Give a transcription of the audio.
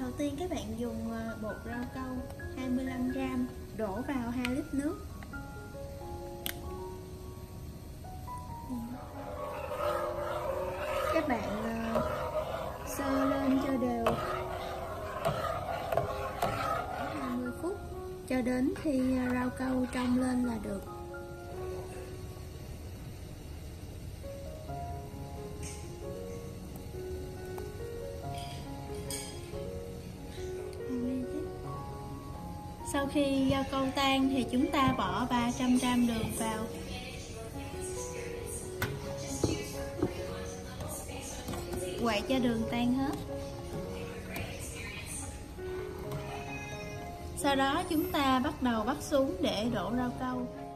Đầu tiên các bạn dùng bột rau câu 25g đổ vào 2 lít nước. Các bạn sơ lên cho đều 20 phút cho đến khi rau câu trong lên là được. Sau khi rau câu tan thì chúng ta bỏ 300g đường vào. Quậy cho đường tan hết. Sau đó chúng ta bắt đầu bắt xuống để đổ rau câu.